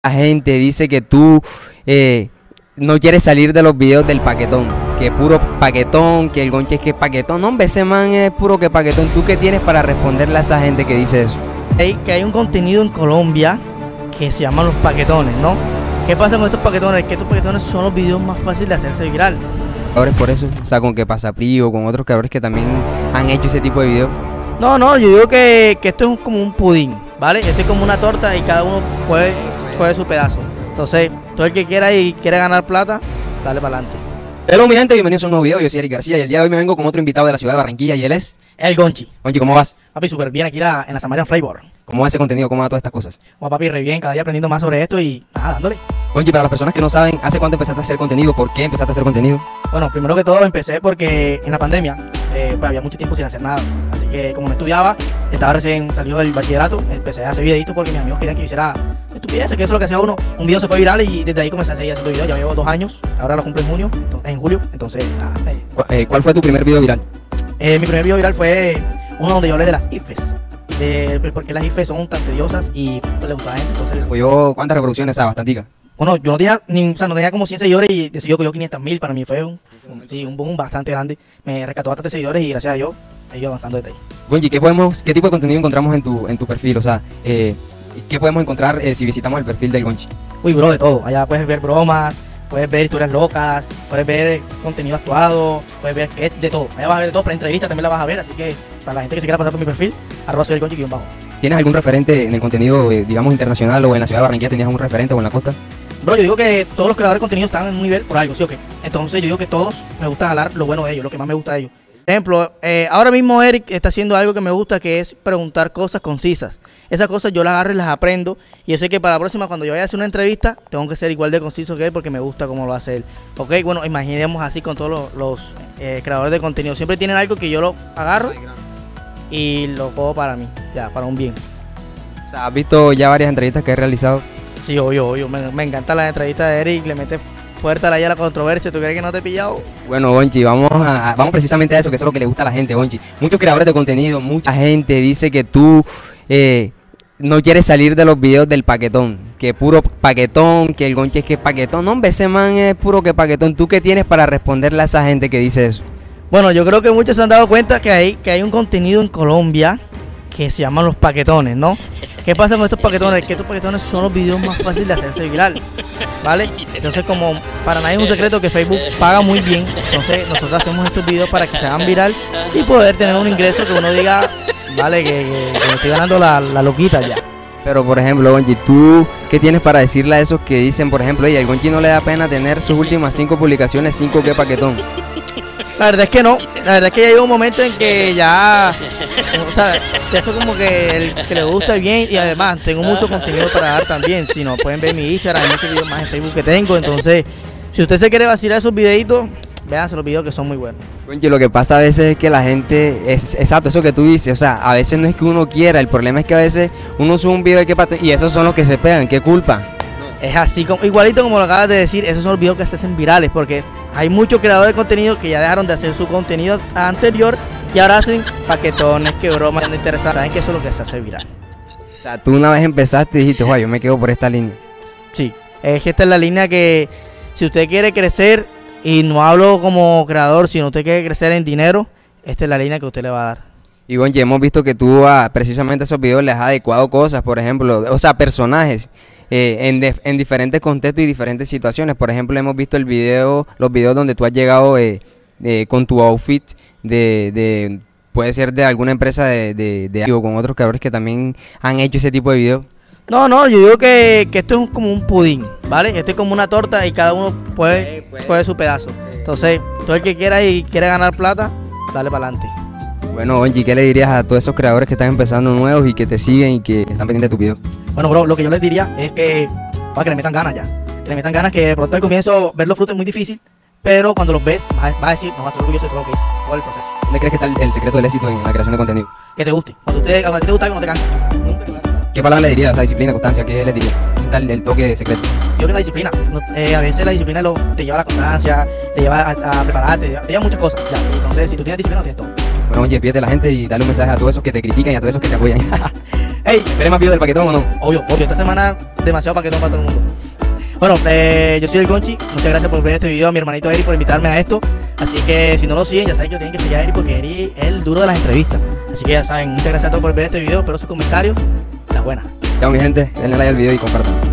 La gente dice que tú no quieres salir de los videos del paquetón, que puro paquetón, que el Gonchi es que es paquetón. No, hombre, ese man es puro que paquetón. ¿Tú qué tienes para responderle a esa gente que dice eso? Que hay un contenido en Colombia que se llaman los paquetones, ¿no? ¿Qué pasa con estos paquetones? Que estos paquetones son los videos más fáciles de hacerse viral. Ahora es por eso, o sea, con que Pasapri o con otros creadores que también han hecho ese tipo de videos. No, yo digo que esto es como un pudín, ¿vale? Esto es como una torta y cada uno puede coger su pedazo. Entonces, todo el que quiera y quiere ganar plata, dale para adelante. Hello mi gente, bienvenidos a un nuevo video. Yo soy Eric García y el día de hoy me vengo con otro invitado de la ciudad de Barranquilla y él es... El Gonchi. Gonchi, ¿cómo vas? Papi, súper bien aquí en la Samarian Flavor. ¿Cómo va ese contenido? ¿Cómo va todas estas cosas? Bueno, papi, re bien, cada día aprendiendo más sobre esto y nada, dándole. Gonchi, para las personas que no saben, ¿hace cuánto empezaste a hacer contenido? ¿Por qué empezaste a hacer contenido? Bueno, primero que todo empecé porque en la pandemia pues había mucho tiempo sin hacer nada. Así que como no estudiaba, estaba recién salido del bachillerato, empecé a hacer videitos porque mis amigos querían que yo hiciera estupideces, que eso es lo que hacía uno. Un video se fue viral y desde ahí comencé a seguir haciendo videos. Ya llevo 2 años, ahora lo cumplo en julio, entonces nada. ¿Cuál fue tu primer video viral? Mi primer video viral fue uno donde yo hablé de las IFES. Porque las IFES son tan tediosas y pues, le gusta a la gente. Entonces, ¿Cuántas reproducciones? O sea, bastantica. Bueno, yo no tenía no tenía como 100 seguidores y decidió que yo 500.000. Para mí fue un boom bastante grande. Me rescató bastante seguidores y gracias a Dios he ido avanzando desde ahí. Gonchi, ¿qué tipo de contenido encontramos en tu perfil? O sea, ¿qué podemos encontrar si visitamos el perfil del Gonchi? Uy, bro, de todo. Allá puedes ver bromas, puedes ver historias locas, puedes ver contenido actuado, puedes ver sketch, de todo. Allá vas a ver de todo, pero entrevistas también la vas a ver. Así que para la gente que se quiera pasar por mi perfil, @soyelgonchi_bajo. ¿Tienes algún referente en el contenido, digamos, internacional o en la ciudad de Barranquilla? ¿Tenías algún referente o en la costa? Bro, yo digo que todos los creadores de contenido están en un nivel por algo, ¿sí o qué? Entonces yo digo que todos me gusta jalar lo bueno de ellos, lo que más me gusta de ellos. Por ejemplo, ahora mismo Eric está haciendo algo que me gusta, que es preguntar cosas concisas. Esas cosas yo las agarro y las aprendo. Y yo sé que para la próxima, cuando yo vaya a hacer una entrevista, tengo que ser igual de conciso que él porque me gusta cómo lo hace él. Ok, bueno, imaginemos así con todos los creadores de contenido. Siempre tienen algo que yo lo agarro y lo cojo para mí, ya, para un bien. O sea, ¿has visto ya varias entrevistas que he realizado? Sí, obvio. Me encanta la entrevista de Eric, le mete fuerte a la controversia. ¿Tú crees que no te he pillado? Bueno, Gonchi, vamos precisamente a eso, que eso es lo que le gusta a la gente, Gonchi. Muchos creadores de contenido, mucha gente dice que tú no quieres salir de los videos del paquetón, que puro paquetón, que el Gonchi es que es paquetón. No, hombre, ese man es puro que paquetón. ¿Tú qué tienes para responderle a esa gente que dice eso? Bueno, yo creo que muchos se han dado cuenta que hay un contenido en Colombia que se llaman los paquetones, ¿no? ¿Qué pasa con estos paquetones? Que estos paquetones son los videos más fáciles de hacerse viral, ¿vale? Entonces, como para nadie es un secreto que Facebook paga muy bien, entonces nosotros hacemos estos videos para que se hagan viral y poder tener un ingreso que uno diga, vale, que me estoy ganando la loquita ya. Pero por ejemplo, Gonchi, ¿tú qué tienes para decirle a esos que dicen, por ejemplo, al Gonchi no le da pena tener sus últimas 5 publicaciones, 5 que paquetón? La verdad es que no, la verdad es que ya llega un momento en que ya, o sea, eso como que el que le gusta bien y además tengo mucho contenido para dar también. Si no, pueden ver mi Instagram, hay muchos videos más en Facebook que tengo. Entonces, si usted se quiere vacilar esos videitos, véanse los videos que son muy buenos. Gonchi, lo que pasa a veces es que la gente, exacto, eso que tú dices, o sea, a veces no es que uno quiera, el problema es que a veces uno sube un video de que paquetón y esos son los que se pegan, ¿qué culpa? Es así, igualito como lo acabas de decir, esos son los videos que se hacen virales porque hay muchos creadores de contenido que ya dejaron de hacer su contenido anterior y ahora hacen paquetones, que bromas, no interesantes. Saben que eso es lo que se hace viral. O sea, tú una vez empezaste y dijiste, yo me quedo por esta línea. Sí, es que esta es la línea que si usted quiere crecer, y no hablo como creador, sino usted quiere crecer en dinero, esta es la línea que usted le va a dar. Y Gonchi, hemos visto que tú precisamente a esos videos les has adecuado cosas, por ejemplo, o sea, personajes en diferentes contextos y diferentes situaciones. Por ejemplo, hemos visto los videos donde tú has llegado con tu outfit puede ser de alguna empresa o con otros creadores que también han hecho ese tipo de videos. No, yo digo que esto es como un pudín, ¿vale? Esto es como una torta y cada uno puede coger su pedazo. Entonces, todo el que quiera y quiere ganar plata, dale para adelante. Bueno, Gonchi, ¿qué le dirías a todos esos creadores que están empezando nuevos y que te siguen y que están pendientes de tu video? Bueno, bro, lo que yo les diría es que le metan ganas ya. Que le metan ganas, que de pronto al comienzo ver los frutos es muy difícil, pero cuando los ves vas a decir, no, vas a estar orgulloso de todo lo que hice, todo el proceso. ¿Dónde crees que está el secreto del éxito en la creación de contenido? Que te guste. Cuando te gusta algo, no te cansas. Nunca te cansas. ¿Qué palabra le dirías? O sea, disciplina, constancia, ¿qué les dirías? ¿Qué tal el toque secreto? Yo creo que la disciplina, a veces la disciplina te lleva a la constancia, te lleva a prepararte, te lleva a muchas cosas. Ya. Entonces, si tú tienes disciplina, no tienes todo. Bueno, oye, pídete a la gente y dale un mensaje a todos esos que te critican y a todos esos que te apoyan. Hey, ¿veré más videos del paquetón o no? Obvio, esta semana demasiado paquetón para todo el mundo. Bueno, yo soy el Gonchi, muchas gracias por ver este video, a mi hermanito Eric por invitarme a esto. Así que si no lo siguen, ya saben que tienen que seguir a Eric porque Eric es el duro de las entrevistas. Así que ya saben, muchas gracias a todos por ver este video, espero sus comentarios. La buena. Chao mi gente, denle like al video y compartan.